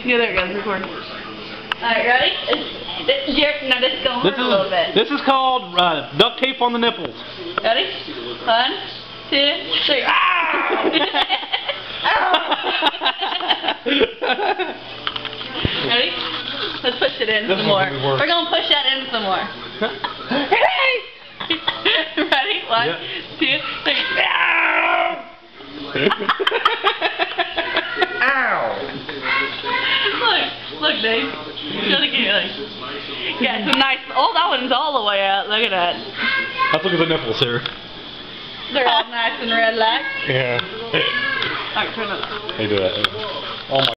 Yeah, there it goes. Record. Alright, ready? Now this is going to hurt a little bit. This is called duct tape on the nipples. Ready? 1, 2, 3. Ready? Let's push it in some more. We're going to push that in some more. Ready? 1, 2, 3. Ow! Look, Dave. Show the camera. Yeah, it's a nice. Oh, that one's all the way out. Look at that. Let's look at the nipples here. They're all nice and red like. Yeah. Alright, turn it up. They do that. Oh my.